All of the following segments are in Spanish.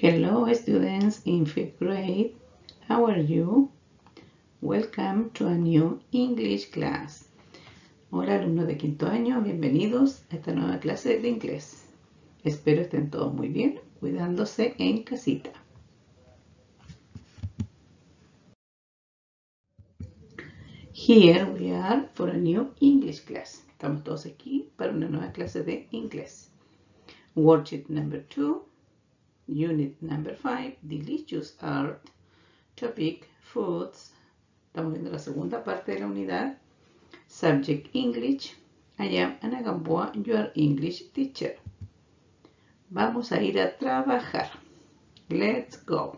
Hello students in 5th grade, how are you? Welcome to a new English class. Hola alumnos de quinto año, bienvenidos a esta nueva clase de inglés. Espero estén todos muy bien, cuidándose en casita. Here we are for a new English class. Estamos todos aquí para una nueva clase de inglés. Worksheet number 2. Unit number 5, Delicious Art, Topic, Foods. Estamos viendo la segunda parte de la unidad. Subject, English. I am Ana Gamboa, your English teacher. Vamos a ir a trabajar. Let's go.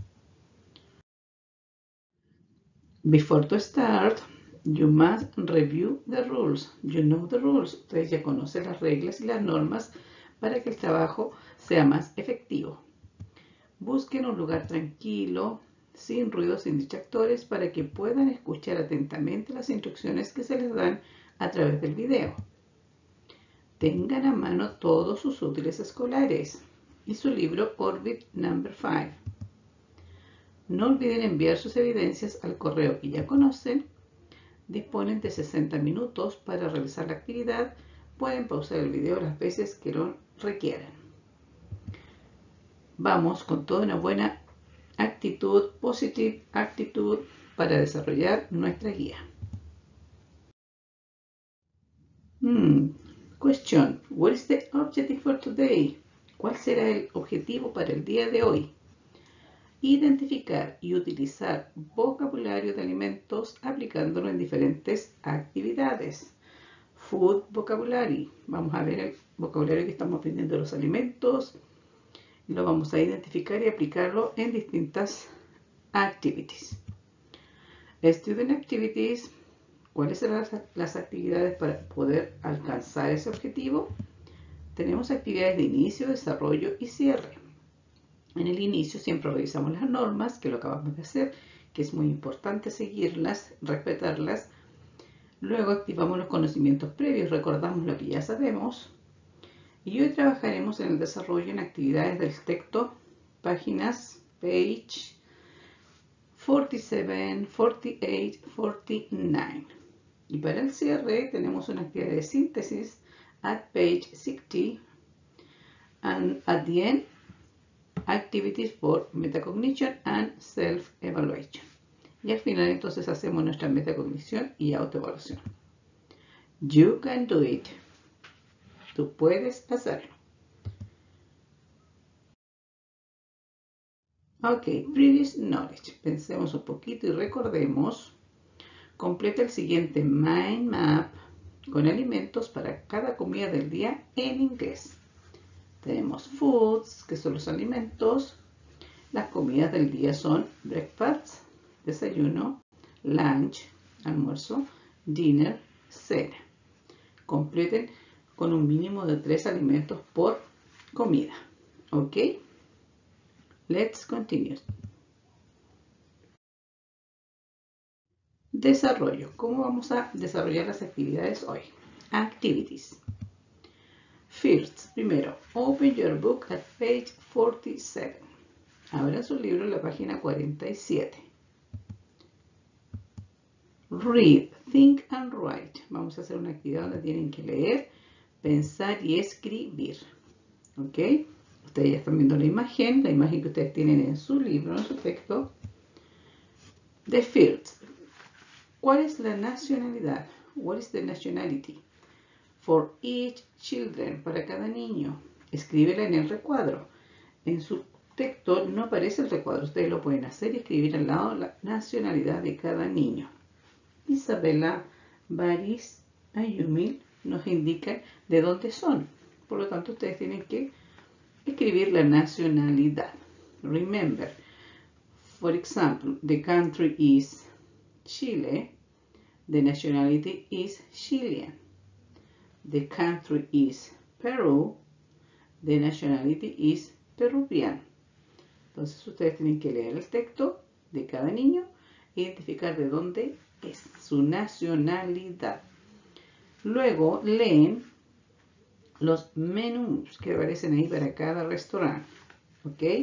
Before to start, you must review the rules. You know the rules. Ustedes ya conocen las reglas y las normas para que el trabajo sea más efectivo. Busquen un lugar tranquilo, sin ruidos, sin distractores, para que puedan escuchar atentamente las instrucciones que se les dan a través del video. Tengan a mano todos sus útiles escolares y su libro Orbit number 5. No olviden enviar sus evidencias al correo que ya conocen. Disponen de 60 minutos para realizar la actividad. Pueden pausar el video las veces que lo requieran. Vamos con toda una buena actitud, positive actitud, para desarrollar nuestra guía. Question. What is the objective for today? ¿Cuál será el objetivo para el día de hoy? Identificar y utilizar vocabulario de alimentos aplicándolo en diferentes actividades. Food vocabulary. Vamos a ver el vocabulario que estamos aprendiendo de los alimentos. Lo vamos a identificar y aplicarlo en distintas activities. Student activities. ¿Cuáles serán las actividades para poder alcanzar ese objetivo? Tenemos actividades de inicio, desarrollo y cierre. En el inicio siempre revisamos las normas, que lo acabamos de hacer, que es muy importante seguirlas, respetarlas. Luego activamos los conocimientos previos, recordamos lo que ya sabemos. Y hoy trabajaremos en el desarrollo en actividades del texto, páginas, page 47, 48, 49. Y para el cierre tenemos una actividad de síntesis at page 60. And at the end, activities for metacognition and self-evaluation. Y al final entonces hacemos nuestra metacognición y autoevaluación. You can do it. Tú puedes hacerlo. Ok, previous knowledge. Pensemos un poquito y recordemos. Completa el siguiente mind map con alimentos para cada comida del día en inglés. Tenemos foods, que son los alimentos. Las comidas del día son breakfast, desayuno, lunch, almuerzo, dinner, cena. Completen con un mínimo de 3 alimentos por comida. ¿Ok? Let's continue. Desarrollo. ¿Cómo vamos a desarrollar las actividades hoy? Activities. First, primero, open your book at page 47. Abran su libro en la página 47. Read, think and write. Vamos a hacer una actividad donde tienen que leer, pensar y escribir. ¿Ok? Ustedes ya están viendo la imagen que ustedes tienen en su libro, en su texto. The fields. ¿Cuál es la nacionalidad? What is the nationality? For each children, para cada niño. Escríbela en el recuadro. En su texto no aparece el recuadro. Ustedes lo pueden hacer y escribir al lado la nacionalidad de cada niño. Isabela, Baris, Ayumil nos indican de dónde son. Por lo tanto, ustedes tienen que escribir la nacionalidad. Remember, for example, the country is Chile. The nationality is Chilean. The country is Peru. The nationality is Peruvian. Entonces ustedes tienen que leer el texto de cada niño e identificar de dónde es su nacionalidad. Luego leen los menús que aparecen ahí para cada restaurante. ¿Ok?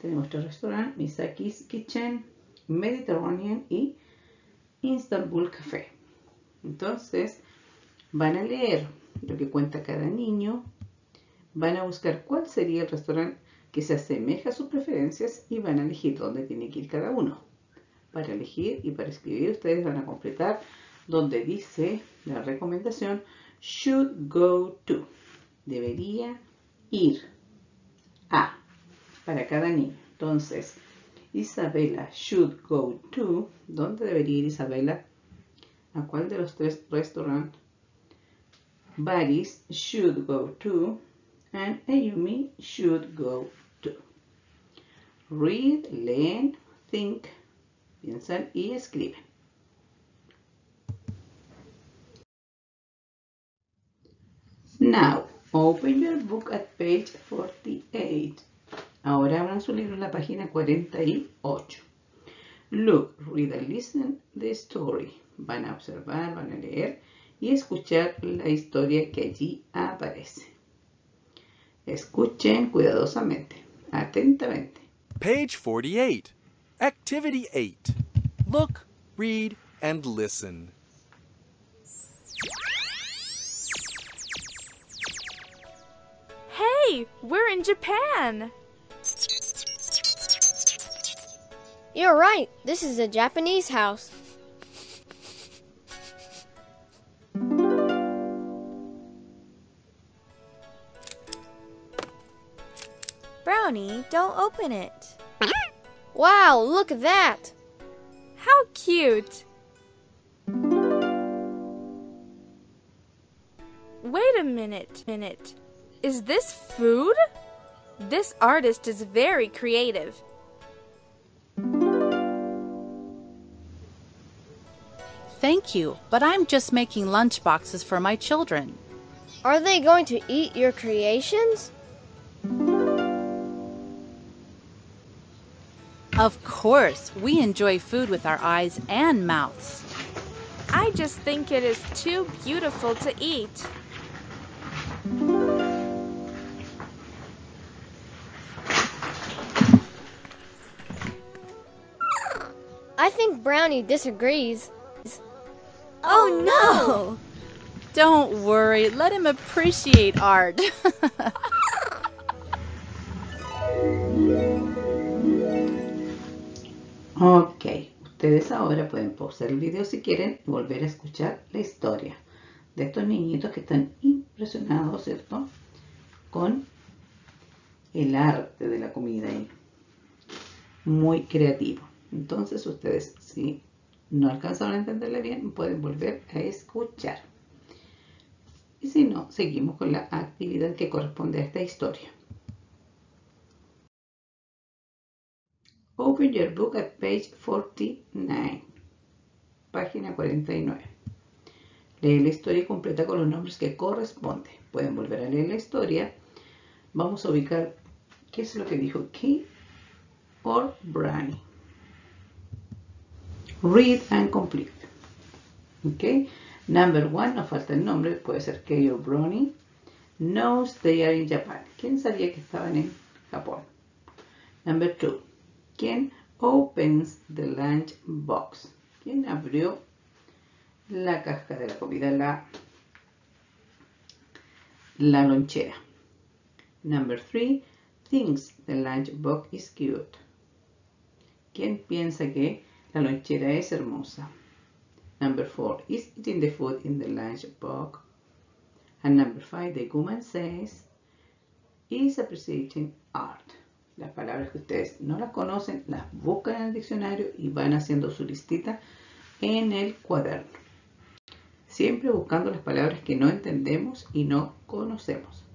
Tenemos 3 restaurantes: Misaki's Kitchen, Mediterranean y Istanbul Café. Entonces, van a leer lo que cuenta cada niño, van a buscar cuál sería el restaurante que se asemeja a sus preferencias y van a elegir dónde tiene que ir cada uno. Para elegir y para escribir, ustedes van a completar donde dice la recomendación should go to. Debería ir a para cada niño. Entonces, Isabela should go to. ¿Dónde debería ir Isabela? ¿A cuál de los 3 restaurantes? Baris should go to. And Ayumi should go to. Read, leen, think, piensan y escriben. Now, open your book at page 48. Ahora abran su libro en la página 48. Look, read and listen the story. Van a observar, van a leer y escuchar la historia que allí aparece. Escuchen cuidadosamente, atentamente. Page 48. Activity 8. Look, read, and listen. Hey, we're in Japan! You're right. This is a Japanese house. Brownie, don't open it. Wow, look at that. How cute! Wait a minute. Is this food? This artist is very creative. Thank you, but I'm just making lunch boxes for my children. Are they going to eat your creations? Of course, we enjoy food with our eyes and mouths. I just think it is too beautiful to eat. I think Brownie disagrees. Oh no! Don't worry, let him appreciate art. Ok, ustedes ahora pueden pausar el video si quieren y volver a escuchar la historia de estos niñitos que están impresionados, ¿cierto? Con el arte de la comida ahí. Muy creativo. Entonces ustedes, si no alcanzaron a entenderla bien, pueden volver a escuchar. Y si no, seguimos con la actividad que corresponde a esta historia. Open your book at page 49. Página 49. Lee la historia completa con los nombres que corresponden. Pueden volver a leer la historia. Vamos a ubicar qué es lo que dijo Key or Brownie. Read and complete. Ok. Number 1, nos falta el nombre, puede ser Key or Brownie. Knows they are in Japan. ¿Quién sabía que estaban en Japón? Number 2. ¿Quién opens the lunch box? ¿Quién abrió la caja de la comida, la lonchera? Number 3. Thinks the lunch box is cute. ¿Quién piensa que la lonchera es hermosa? Number 4. Is eating the food in the lunch box. And number 5. The woman says is appreciating art. Las palabras que ustedes no las conocen, las buscan en el diccionario y van haciendo su listita en el cuaderno. Siempre buscando las palabras que no entendemos y no conocemos.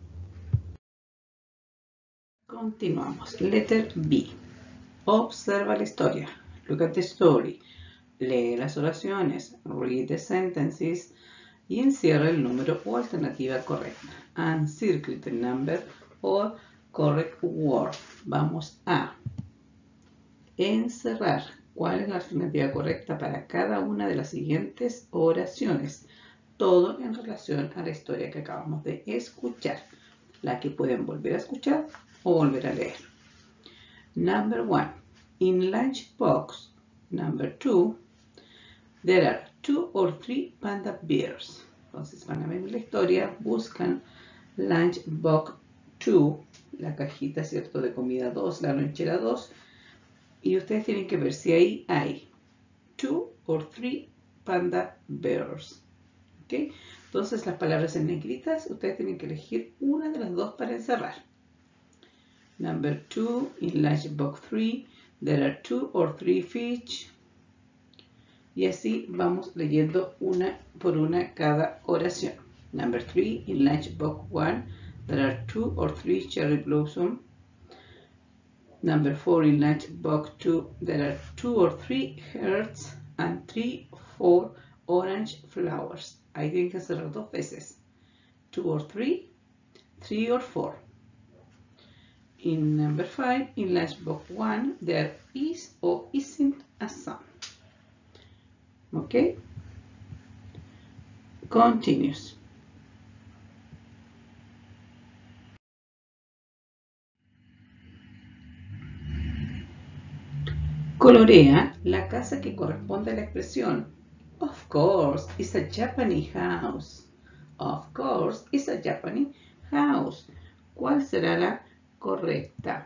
Continuamos. Letter B. Observa la historia. Look at the story. Lee las oraciones. Read the sentences. Y encierra el número o alternativa correcta. And circle the number or correct word. Vamos a encerrar cuál es la alternativa correcta para cada una de las siguientes oraciones. Todo en relación a la historia que acabamos de escuchar. La que pueden volver a escuchar o volver a leer. Number 1. In lunchbox number 2, there are 2 or 3 panda bears. Entonces van a ver la historia, buscan lunchbox 2, la cajita, ¿cierto?, de comida 2, la lonchera 2, y ustedes tienen que ver si ahí hay 2 or 3 panda bears. ¿Okay? Entonces las palabras en negritas, ustedes tienen que elegir una de las dos para encerrar. Number 2, in lunchbox 3, there are 2 or 3 fish. Y así vamos leyendo una por una cada oración. Number 3, in lunchbox 1, there are 2 or 3 cherry blossom. Number 4, in lunchbox 2, there are 2 or 3 hearts and 3 or 4 orange flowers. Ahí tienen que cerrar dos veces. 2 or 3, 3 or 4. In number 5, in lunchbox 1, there is or isn't a sun. Okay? Continues. Colorea la casa que corresponde a la expresión. Of course, it's a Japanese house. Of course, it's a Japanese house. ¿Cuál será la correcta?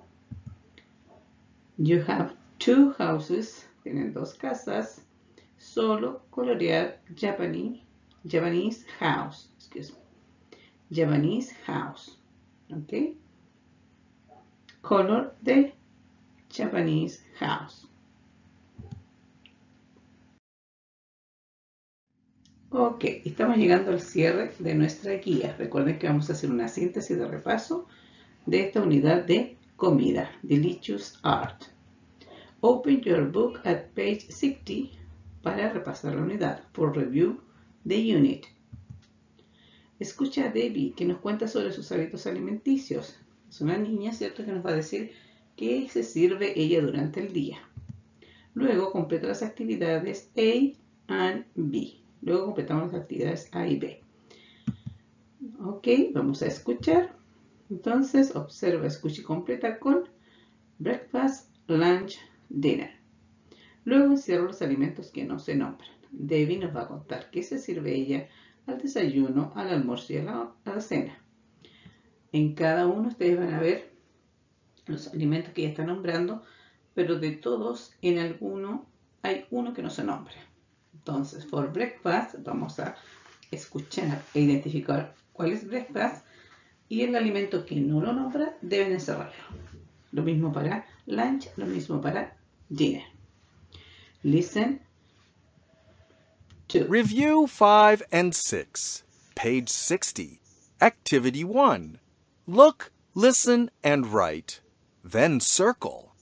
You have 2 houses. Tienen 2 casas. Solo colorear Japanese house. Excuse me. Japanese house. ¿Ok? Color de Japanese house. Ok, estamos llegando al cierre de nuestra guía. Recuerden que vamos a hacer una síntesis de repaso de esta unidad de comida, Delicious Art. Open your book at page 60 para repasar la unidad, for review the unit. Escucha a Debbie, que nos cuenta sobre sus hábitos alimenticios. Es una niña, ¿cierto?, que nos va a decir qué se sirve ella durante el día. Luego completa las actividades A and B. Luego completamos las actividades A y B. Ok, vamos a escuchar. Entonces, observa, escucha y completa con breakfast, lunch, dinner. Luego encierra los alimentos que no se nombran. Debbie nos va a contar qué se sirve ella al desayuno, al almuerzo y a la cena. En cada uno ustedes van a ver los alimentos que ella está nombrando, pero de todos, en alguno hay uno que no se nombra. Entonces, for breakfast, vamos a escuchar e identificar cuál es breakfast, y el alimento que no lo nombra deben encerrarlo. Lo mismo para lunch, lo mismo para dinner. Listen to. Review 5 and 6, page 60. Activity 1. Look, listen, and write. Then circle.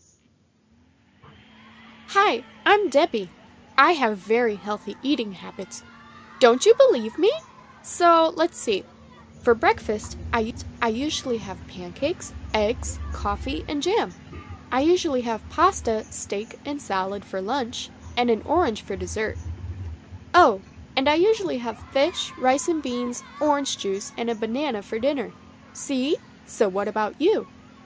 Hi, I'm Debbie. I have very healthy eating habits. Don't you believe me? So, let's see. For breakfast, I usually have pancakes, eggs, coffee, and jam. I usually have pasta, steak, and salad for lunch, and an orange for dessert. Oh, and I usually have fish, rice and beans, orange juice, and a banana for dinner. See? So what about you?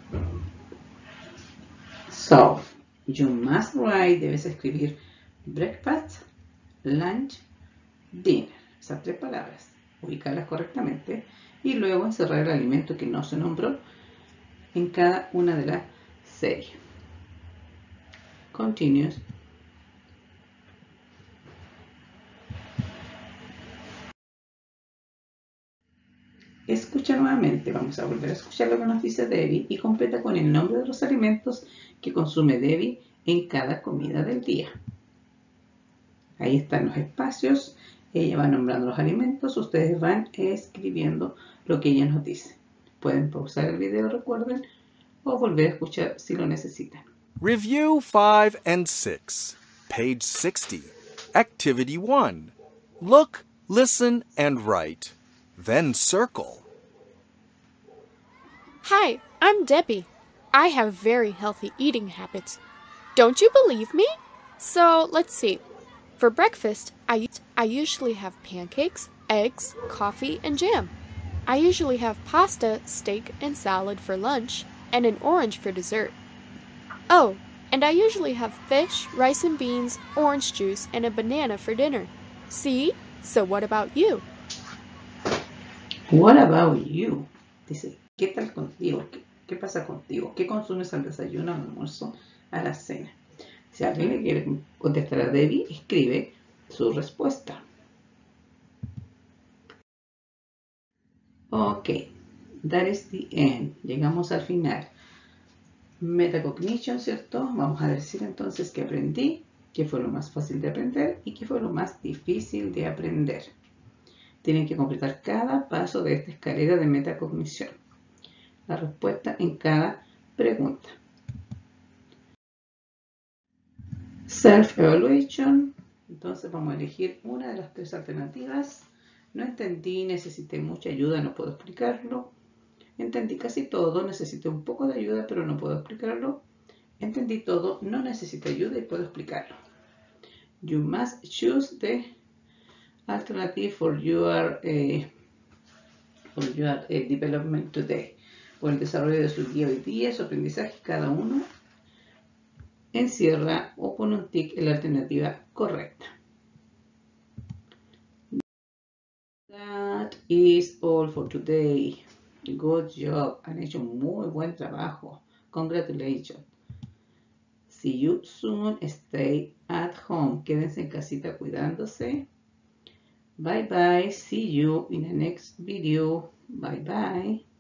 So, you must write, debes escribir breakfast, lunch, dinner. Esas 3 palabras, ubicarlas correctamente y luego encerrar el alimento que no se nombró en cada una de las series. Continues. Escucha nuevamente, vamos a volver a escuchar lo que nos dice Debbie y completa con el nombre de los alimentos que consume Debbie en cada comida del día. Ahí están los espacios, ella va nombrando los alimentos, ustedes van escribiendo lo que ella nos dice. Pueden pausar el video, recuerden, o volver a escuchar si lo necesitan. Review 5 and 6, page 60. Activity 1. Look, listen, and write. Then circle. Hi, I'm Debbie. I have very healthy eating habits. Don't you believe me? So, let's see. For breakfast, I usually have pancakes, eggs, coffee, and jam. I usually have pasta, steak, and salad for lunch, and an orange for dessert. Oh, and I usually have fish, rice and beans, orange juice, and a banana for dinner. See? So what about you? What about you? Dice, ¿qué tal contigo? ¿Qué pasa contigo? ¿Qué consumes al desayuno, al almuerzo, a la cena? Si alguien le quiere contestar a Debbie, escribe su respuesta. Ok, that is the end. Llegamos al final. Metacognition, ¿cierto? Vamos a decir entonces que aprendí, qué fue lo más fácil de aprender y qué fue lo más difícil de aprender. Tienen que completar cada paso de esta escalera de metacognición. La respuesta en cada pregunta. Self-evaluation. Entonces vamos a elegir una de las 3 alternativas. No entendí, necesité mucha ayuda, no puedo explicarlo. Entendí casi todo, necesité un poco de ayuda, pero no puedo explicarlo. Entendí todo, no necesito ayuda y puedo explicarlo. You must choose the alternative for your development today. Por el desarrollo de su día hoy día, su aprendizaje, cada uno encierra o pone un tic en la alternativa correcta. That is all for today. Good job. Han hecho muy buen trabajo. Congratulations. See you soon. Stay at home. Quédense en casita cuidándose. Bye bye. See you in the next video. Bye bye.